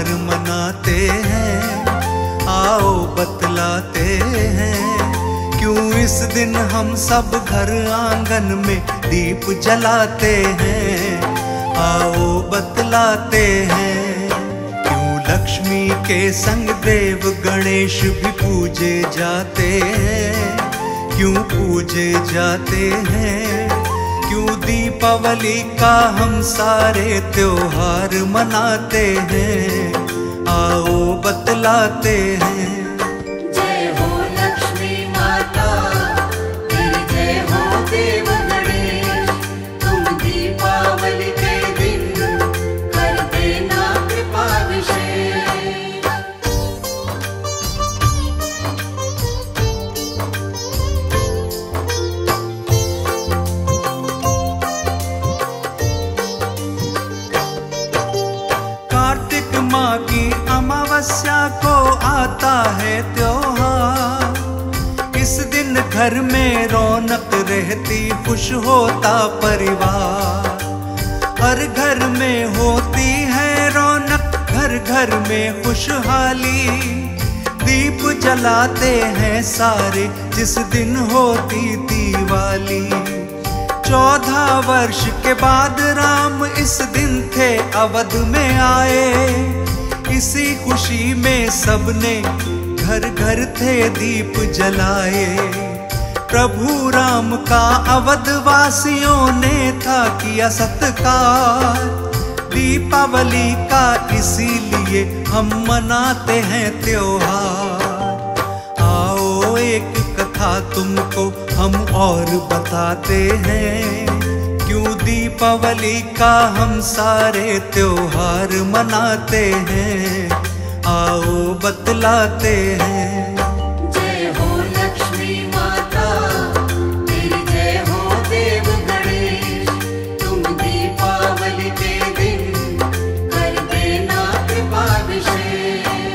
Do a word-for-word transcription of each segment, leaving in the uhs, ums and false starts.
त्योहार मनाते हैं, आओ बतलाते हैं। क्यों इस दिन हम सब घर आंगन में दीप जलाते हैं, आओ बतलाते हैं। क्यों लक्ष्मी के संग देव गणेश भी पूजे जाते हैं, क्यों पूजे जाते हैं। क्यों दीपावली का हम सारे त्योहार मनाते हैं, आओ बतलाते हैं। जय हो लक्ष्मी माता, तेरी जय हो देव गणेश। तुम दीपावली के दिन कर देना कृपा विशेष। कार्तिक माँ की अमावस्या को आता है त्योहार। इस दिन घर में रौनक रहती, खुश होता परिवार। हर घर में होती है रौनक, घर घर में खुशहाली। दीप जलाते हैं सारे जिस दिन होती दिवाली। चौदह वर्ष के बाद राम इस दिन थे अवध में आए। इसी खुशी में सबने घर घर थे दीप जलाए। प्रभु राम का अवध वासियों ने था किया सत्कार। दीपावली का इसीलिए हम मनाते हैं त्योहार। आओ एक कथा तुमको हम और बताते हैं, क्यों दीपावली का हम सारे त्योहार मनाते हैं, आओ बतलाते हैं। जय हो लक्ष्मी माता, तेरी जय हो देव गणेश। तुम दीपावली के दिन कर देना कृपा विशेष।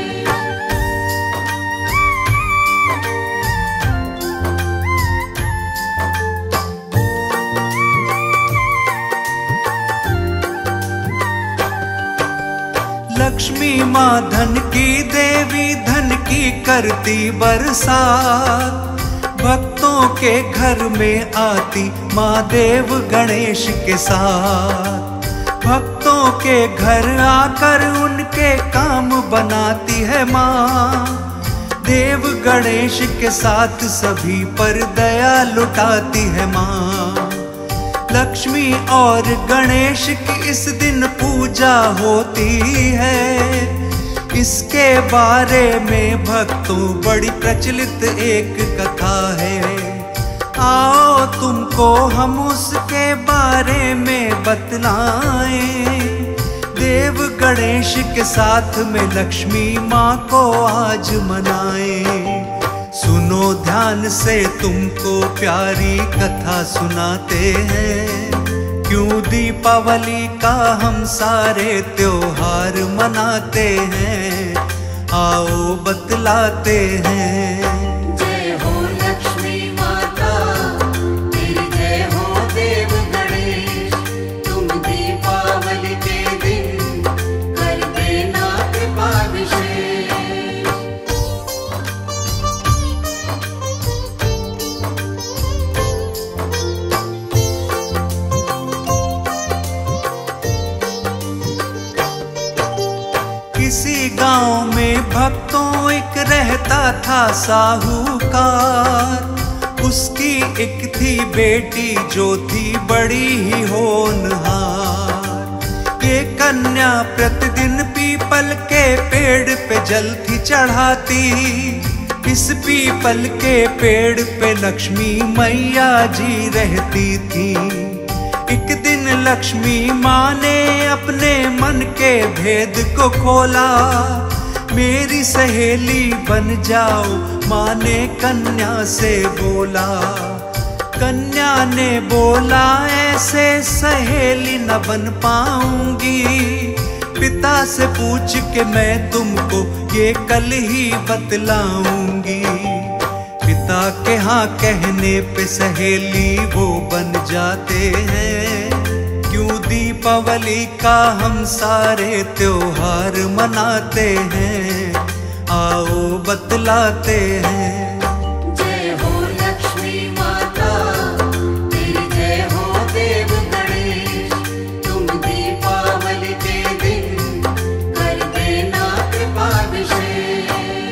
लक्ष्मी माँ धन की देवी, धन की करती बरसात। भक्तों के घर में आती माँ देव गणेश के साथ। भक्तों के घर आकर उनके काम बनाती है माँ। देव गणेश के साथ सभी पर दया लुटाती है माँ। लक्ष्मी और गणेश की इस दिन पूजा होती है। इसके बारे में भक्तों बड़ी प्रचलित एक कथा है। आओ तुमको हम उसके बारे में बतलाएं। देव गणेश के साथ में लक्ष्मी माँ को आज मनाएं। सुनो ध्यान से तुमको प्यारी कथा सुनाते हैं, क्यों दीपावली का हम सारे त्योहार मनाते हैं, आओ बतलाते हैं। जय हो लक्ष्मी माता, तेरी जय हो देव गणेश। तुम दीपावली के दिन कर देना कृपा विशेष। किसी गांव में भक्तों एक रहता था साहूकार। उसकी एक थी बेटी जो थी बड़ी ही होनहार। ये कन्या प्रतिदिन पीपल के पेड़ पे जल थी चढ़ाती। इस पीपल के पेड़ पे लक्ष्मी मैया जी रहती थी। एक दिन लक्ष्मी माँ ने अपने मन के भेद को खोला। मेरी सहेली बन जाओ, माँ ने कन्या से बोला। कन्या ने बोला ऐसे सहेली न बन पाऊंगी। पिता से पूछ के मैं तुमको ये कल ही बतलाऊंगी। पिता के हाँ कहने पे सहेली वो बन जाते हैं। क्यों दीपावली का हम सारे त्योहार मना मनाते हैं, आओ बतलाते हैं। जय हो लक्ष्मी माता, तेरी जय हो देव गणेश, तुम दीपावली के दिन कर देना कृपा विशेष।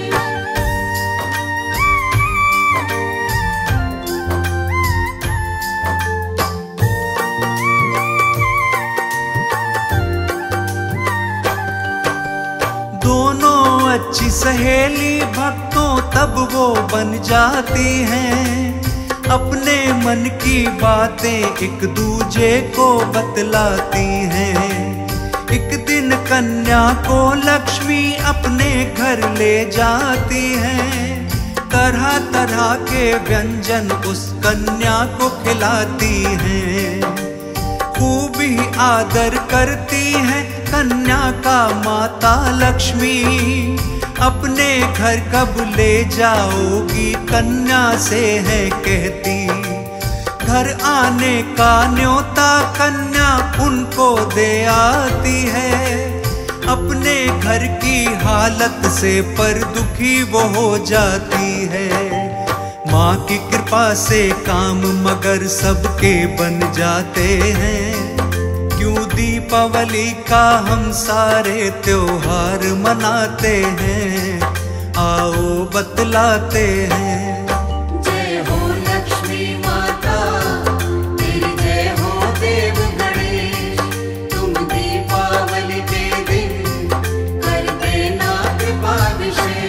दोनों अच्छी सहेली भक्तों तब वो बन जाती हैं, अपने मन की बातें एक दूजे को बतलाती हैं। एक दिन कन्या को लक्ष्मी अपने घर ले जाती हैं, तरह तरह के व्यंजन उस कन्या को खिलाती हैं। खूब ही आदर करती है कन्या का माता लक्ष्मी, अपने घर कब ले जाओगी कन्या से है कहती। घर आने का न्योता कन्या उनको दे आती है, अपने घर की हालत से पर दुखी वो हो जाती है। माँ की कृपा से काम मगर सबके बन जाते हैं, क्यों दीपावली का हम सारे त्योहार मनाते हैं, आओ बतलाते हैं। जय हो लक्ष्मी माता, तेरी जय हो देव गणेश, तुम दीपावली के दिन कर देना कृपा विशेष।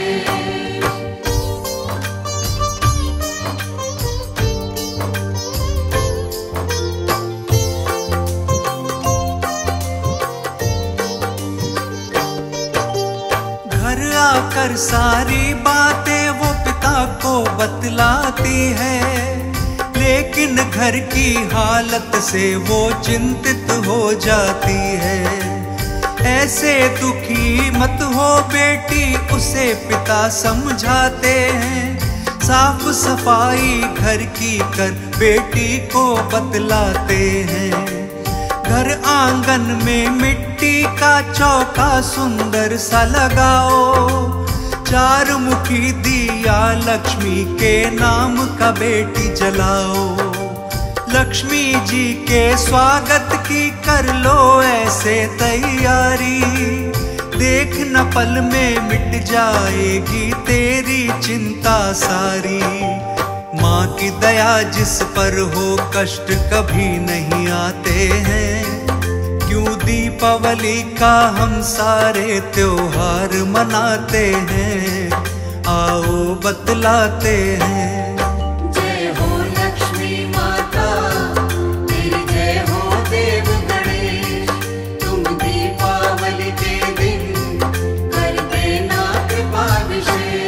घर आकर सारी बातें वो पिता को बतलाती है, लेकिन घर की हालत से वो चिंतित हो जाती है। ऐसे दुखी मत हो बेटी, उसे पिता समझाते हैं। साफ सफाई घर की कर बेटी को बतलाते हैं। घर आंगन में मिट्टी का चौका सुंदर सा लगाओ, चार मुखी दिया लक्ष्मी के नाम का बेटी जलाओ। लक्ष्मी जी के स्वागत की कर लो ऐसे तैयारी, देख न पल में मिट जाएगी तेरी चिंता सारी। माँ की दया जिस पर हो कष्ट कभी नहीं आते हैं, क्यों दीपावली का हम सारे त्योहार मनाते हैं, आओ बतलाते हैं। जय हो लक्ष्मी माता, तेरी जय हो देव गणेश, तुम दीपावली के दिन कर देना कृपा विशेष।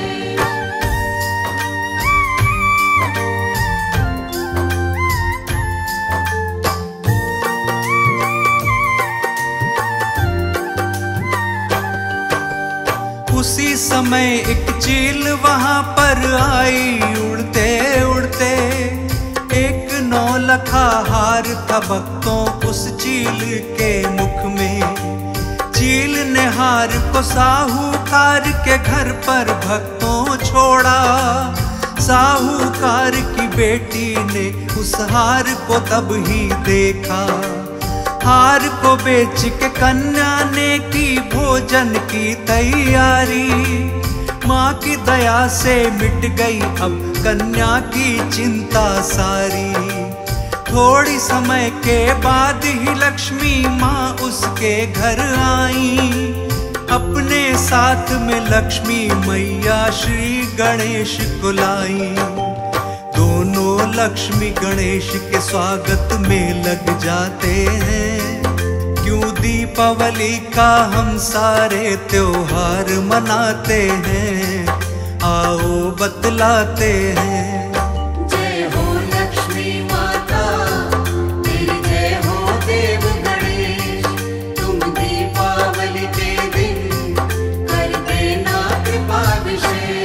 उसी समय एक चील वहां पर आई उड़ते उड़ते, एक नौलखा हार था भक्तों उस चील के मुख में। चील ने हार को साहूकार के घर पर भक्तों छोड़ा, साहूकार की बेटी ने उस हार को तब ही देखा। हार को बेच के कन्या ने की भोजन की तैयारी, माँ की दया से मिट गई अब कन्या की चिंता सारी। थोड़ी समय के बाद ही लक्ष्मी माँ उसके घर आई, अपने साथ में लक्ष्मी मैया श्री गणेश को लाई। दोनों लक्ष्मी गणेश के स्वागत में लग जाते हैं, क्यों दीपावली का हम सारे त्योहार मनाते हैं, आओ बतलाते हैं। जय हो लक्ष्मी माता, तेरी जय हो देव गणेश, तुम दीपावली के दिन कर देना कृपा विशेष।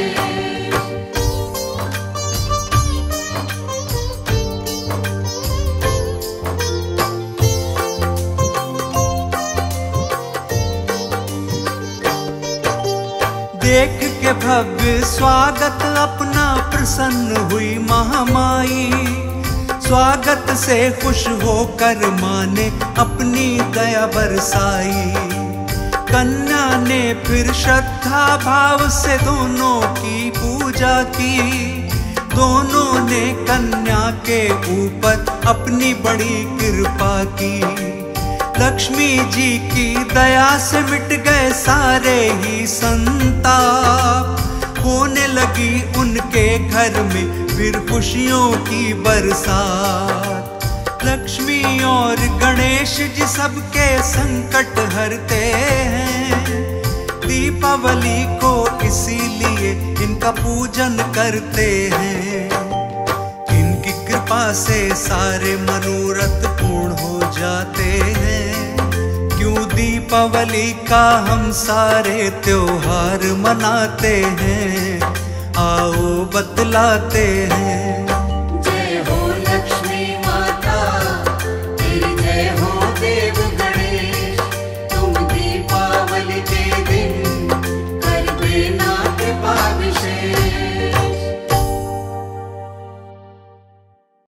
देख के भव्य स्वागत अपना प्रसन्न हुई महामाई। स्वागत से खुश होकर माँ ने अपनी दया बरसाई। कन्या ने फिर श्रद्धा भाव से दोनों की पूजा की। दोनों ने कन्या के ऊपर अपनी बड़ी कृपा की। लक्ष्मी जी की दया से मिट गए सारे ही संताप। होने लगी उनके घर में फिर खुशियों की बरसात। लक्ष्मी और गणेश जी सबके संकट हरते हैं। दीपावली को इसीलिए इनका पूजन करते हैं। इनकी कृपा से सारे मनोरथ पूर्ण हो जाते हैं। क्यों दीपावली का हम सारे त्योहार मनाते हैं, आओ बतलाते हैं।